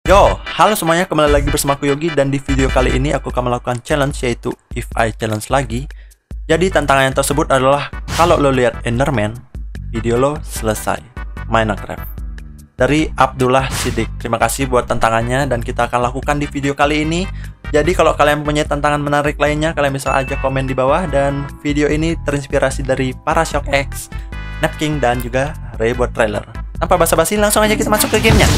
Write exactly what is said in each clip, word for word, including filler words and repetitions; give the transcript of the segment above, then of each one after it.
Yo, halo semuanya, kembali lagi bersama aku Yogi. Dan di video kali ini aku akan melakukan challenge, yaitu If I Challenge lagi. Jadi tantangan yang tersebut adalah kalau lo lihat Enderman, video lo selesai Minecraft. Dari Abdullah Sidik. Terima kasih buat tantangannya dan kita akan lakukan di video kali ini. Jadi kalau kalian punya tantangan menarik lainnya, kalian bisa aja komen di bawah. Dan video ini terinspirasi dari Parashock X, Napking, dan juga Raybot Trailer. Tanpa basa-basi, langsung aja kita masuk ke gamenya.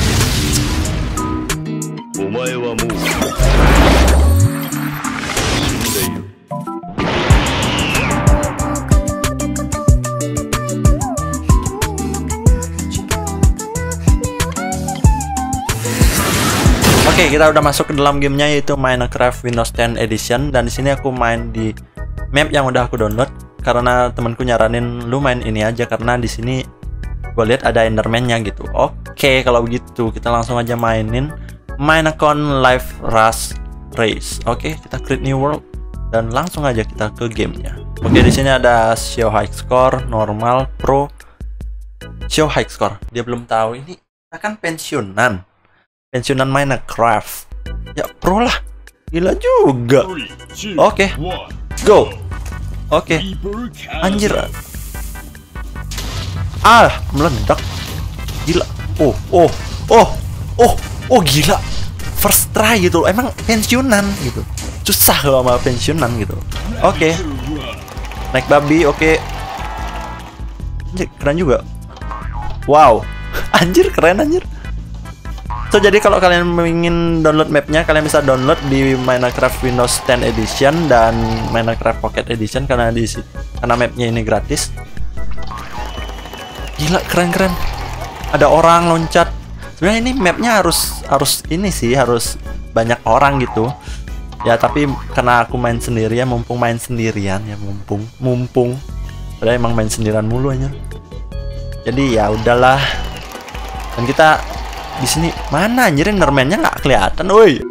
Oke, kita udah masuk ke dalam gamenya, yaitu Minecraft Windows ten Edition. Dan di sini aku main di map yang udah aku download karena temanku nyaranin lu main ini aja karena di sini gue lihat ada Enderman-nya gitu. Oke, kalau begitu kita langsung aja mainin Minecon Live Rush Race. Oke, kita create new world dan langsung aja kita ke gamenya. Oke, di sini ada show high score, normal, pro, show high score. Dia belum tahu ini akan pensiunan. Pensiunan Minecraft. Ya pro lah. Gila juga. Oke. Go. Oke. Anjir. Ah, meledak. Gila. Oh, oh, oh, oh, oh gila. First try gitu. Emang pensiunan gitu. Susah kalau sama pensiunan gitu. Oke. Naik babi, oke. Anjir, keren juga. Wow. Anjir, keren anjir. So, jadi kalau kalian ingin download mapnya, kalian bisa download di Minecraft Windows ten Edition dan Minecraft Pocket Edition karena di karena mapnya ini gratis. Gila, keren-keren. Ada orang loncat. Sebenarnya ini mapnya harus harus ini sih, harus banyak orang gitu. Ya, tapi karena aku main sendirian, mumpung main sendirian ya, mumpung mumpung. Padahal emang main sendirian mulu aja. Jadi ya udahlah. Dan kita di sini mana anjir Enderman-nya nggak kelihatan, woi.